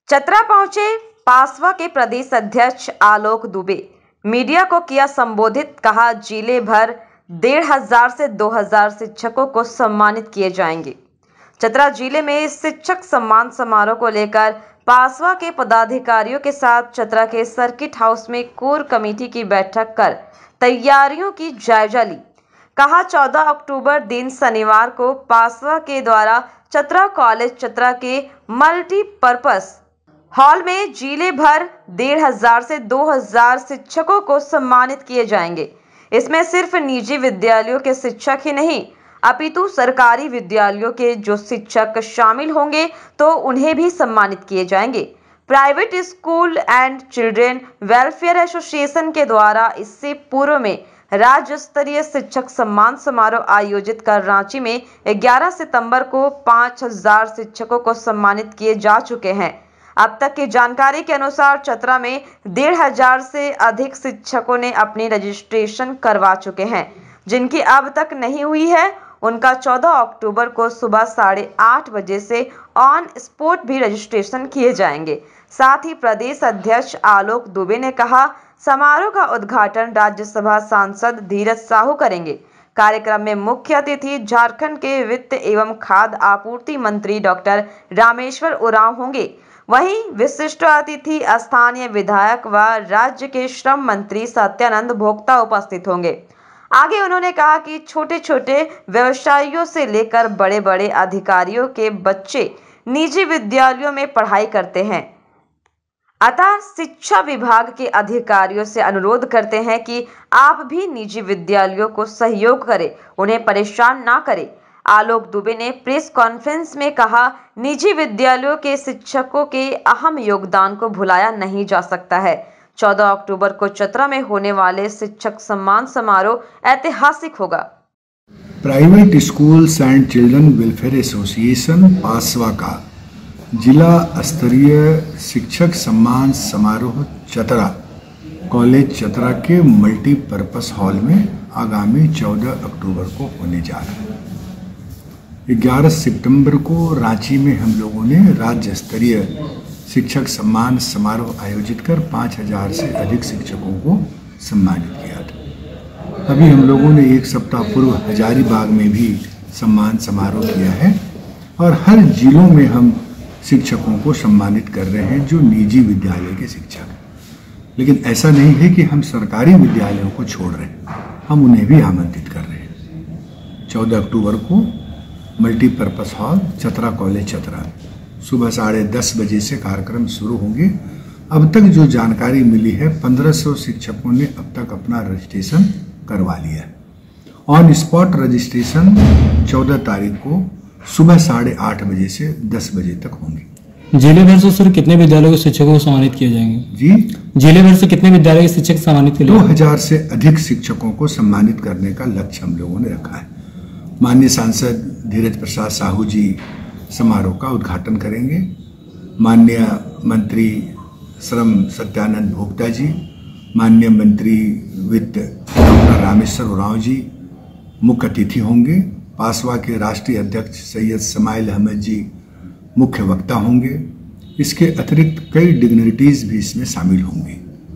चतरा पहुंचे पासवा के प्रदेश अध्यक्ष आलोक दुबे। मीडिया को किया संबोधित, कहा जिले भर 1,500 से 2,000 शिक्षकों को सम्मानित किए जाएंगे। चतरा जिले में शिक्षक सम्मान समारोह को लेकर पासवा के पदाधिकारियों के साथ चतरा के सर्किट हाउस में कोर कमेटी की बैठक कर तैयारियों की जायजा ली। कहा 14 अक्टूबर दिन शनिवार को पासवा के द्वारा चतरा कॉलेज चतरा के मल्टीपर्पस हॉल में जिले भर 1,500 से 2,000 शिक्षकों को सम्मानित किए जाएंगे। इसमें सिर्फ निजी विद्यालयों के शिक्षक ही नहीं, अपितु सरकारी विद्यालयों के जो शिक्षक शामिल होंगे तो उन्हें भी सम्मानित किए जाएंगे। Private school and children welfare association के द्वारा इससे पूर्व में राज्य स्तरीय शिक्षक सम्मान समारोह आयोजित कर रांची में 11 सितंबर को 5,000 शिक्षकों को सम्मानित किए जा चुके हैं। अब तक की जानकारी के अनुसार चतरा में 1,500 से अधिक शिक्षकों ने अपनी रजिस्ट्रेशन करवा चुके हैं। जिनकी अब तक नहीं हुई है उनका 14 अक्टूबर को सुबह 8:30 बजे से ऑन स्पॉट भी रजिस्ट्रेशन किए जाएंगे। साथ ही प्रदेश अध्यक्ष आलोक दुबे ने कहा, समारोह का उद्घाटन राज्यसभा सांसद धीरज साहू करेंगे। कार्यक्रम में मुख्य अतिथि झारखंड के वित्त एवं खाद्य आपूर्ति मंत्री डॉक्टर रामेश्वर उरांव होंगे। वहीं विशिष्ट अतिथि स्थानीय विधायक व राज्य के श्रम मंत्री सत्यानंद भोक्ता उपस्थित होंगे। आगे उन्होंने कहा कि छोटे छोटे व्यवसायियों से लेकर बड़े बड़े अधिकारियों के बच्चे निजी विद्यालयों में पढ़ाई करते हैं। अतः शिक्षा विभाग के अधिकारियों से अनुरोध करते हैं कि आप भी निजी विद्यालयों को सहयोग करें, उन्हें परेशान ना करें। आलोक दुबे ने प्रेस कॉन्फ्रेंस में कहा, निजी विद्यालयों के शिक्षकों के अहम योगदान को भुलाया नहीं जा सकता है। 14 अक्टूबर को चतरा में होने वाले शिक्षक सम्मान समारोह ऐतिहासिक होगा। Private schools and children welfare association पासवा का जिला स्तरीय शिक्षक सम्मान समारोह चतरा कॉलेज चतरा के मल्टीपर्पस हॉल में आगामी 14 अक्टूबर को होने जा रहा है। 11 सितंबर को रांची में हम लोगों ने राज्य स्तरीय शिक्षक सम्मान समारोह आयोजित कर 5,000 से अधिक शिक्षकों को सम्मानित किया था। अभी हम लोगों ने एक सप्ताह पूर्व हजारीबाग में भी सम्मान समारोह किया है और हर जिलों में हम शिक्षकों को सम्मानित कर रहे हैं जो निजी विद्यालय के शिक्षक हैं। लेकिन ऐसा नहीं है कि हम सरकारी विद्यालयों को छोड़ रहे हैं, हम उन्हें भी आमंत्रित कर रहे हैं। 14 अक्टूबर को multipurpose hall Chatra college Chatra सुबह 10:30 बजे से कार्यक्रम शुरू होंगे। अब तक जो जानकारी मिली है 1,500 शिक्षकों ने अब तक अपना रजिस्ट्रेशन करवा लिया है। ऑन स्पॉट रजिस्ट्रेशन 14 तारीख को सुबह 8:30 बजे से 10 बजे तक होंगे। जिले भर से सर कितने विद्यालयों के शिक्षकों को सम्मानित किए जाएंगे? जी, जिले भर से कितने विद्यालय के शिक्षक सम्मानित किए? 2,000 से अधिक शिक्षकों को सम्मानित करने का लक्ष्य हम लोगों ने रखा है। माननीय सांसद धीरज प्रसाद साहू जी समारोह का उद्घाटन करेंगे। माननीय मंत्री श्रम सत्यानंद भोक्ता जी, माननीय मंत्री वित्त डॉक्टर रामेश्वर उरांव जी मुख्य अतिथि होंगे। पासवा के राष्ट्रीय अध्यक्ष सैयद समाइल अहमद जी मुख्य वक्ता होंगे। इसके अतिरिक्त कई डिग्निटीज भी इसमें शामिल होंगे।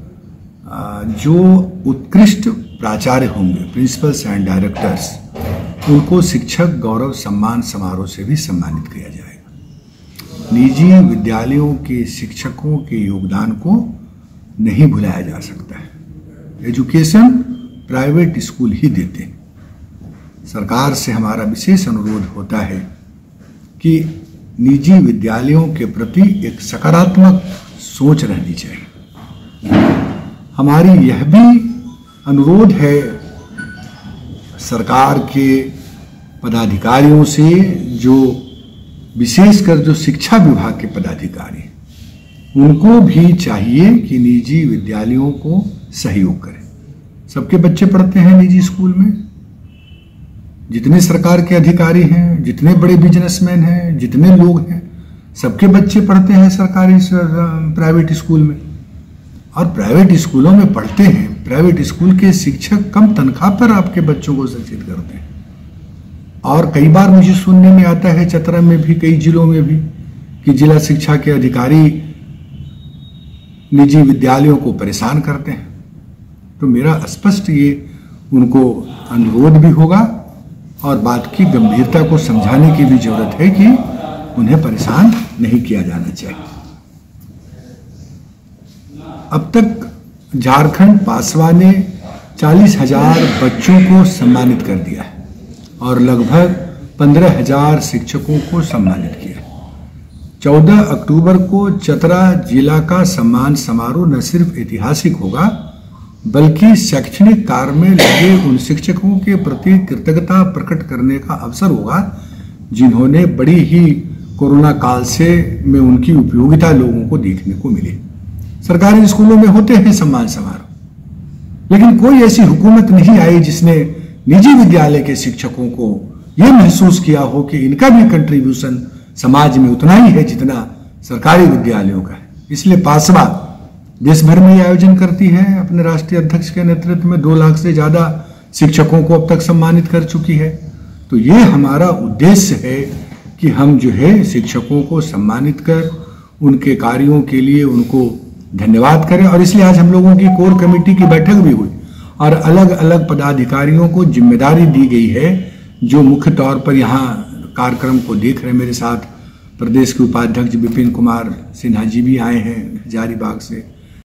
जो उत्कृष्ट प्राचार्य होंगे, प्रिंसिपल्स एंड डायरेक्टर्स, उनको शिक्षक गौरव सम्मान समारोह से भी सम्मानित किया जाएगा। निजी विद्यालयों के शिक्षकों के योगदान को नहीं भुलाया जा सकता है। एजुकेशन प्राइवेट स्कूल ही देते हैं। सरकार से हमारा विशेष अनुरोध होता है कि निजी विद्यालयों के प्रति एक सकारात्मक सोच रहनी चाहिए। हमारी यह भी अनुरोध है सरकार के पदाधिकारियों से, जो विशेषकर जो शिक्षा विभाग के पदाधिकारी, उनको भी चाहिए कि निजी विद्यालयों को सहयोग करें। सबके बच्चे पढ़ते हैं निजी स्कूल में। जितने सरकार के अधिकारी हैं, जितने बड़े बिजनेसमैन हैं, जितने लोग हैं, सबके बच्चे पढ़ते हैं सरकारी प्राइवेट स्कूल में। और प्राइवेट स्कूलों में पढ़ते हैं। प्राइवेट स्कूल के शिक्षक कम तनख्वाह पर आपके बच्चों को शिक्षित करते हैं। और कई बार मुझे सुनने में आता है, चतरा में भी, कई जिलों में भी, कि जिला शिक्षा के अधिकारी निजी विद्यालयों को परेशान करते हैं। तो मेरा स्पष्ट ये उनको अनुरोध भी होगा और बात की गंभीरता को समझाने की भी जरूरत है कि उन्हें परेशान नहीं किया जाना चाहिए। अब तक झारखंड पासवा ने 40,000 बच्चों को सम्मानित कर दिया है और लगभग 15,000 शिक्षकों को सम्मानित किया। 14 अक्टूबर को चतरा जिला का सम्मान समारोह न सिर्फ ऐतिहासिक होगा बल्कि शैक्षणिक कार्य में लगे उन शिक्षकों के प्रति कृतज्ञता प्रकट करने का अवसर होगा जिन्होंने बड़ी ही कोरोना काल से में उनकी उपयोगिता लोगों को देखने को मिली। सरकारी स्कूलों में होते हैं सम्मान समारोह, लेकिन कोई ऐसी हुकूमत नहीं आई जिसने निजी विद्यालय के शिक्षकों को यह महसूस किया हो कि इनका भी कंट्रीब्यूशन समाज में उतना ही है जितना सरकारी विद्यालयों का है। इसलिए पासवा देश भर में आयोजन करती है। अपने राष्ट्रीय अध्यक्ष के नेतृत्व में 2 लाख से ज्यादा शिक्षकों को अब तक सम्मानित कर चुकी है। तो ये हमारा उद्देश्य है कि हम जो है शिक्षकों को सम्मानित कर उनके कार्यों के लिए उनको धन्यवाद करें। और इसलिए आज हम लोगों की कोर कमेटी की बैठक भी हुई और अलग अलग पदाधिकारियों को जिम्मेदारी दी गई है जो मुख्य तौर पर यहाँ कार्यक्रम को देख रहे हैं। मेरे साथ प्रदेश के उपाध्यक्ष विपिन कुमार सिन्हा जी भी आए हैं हजारीबाग से,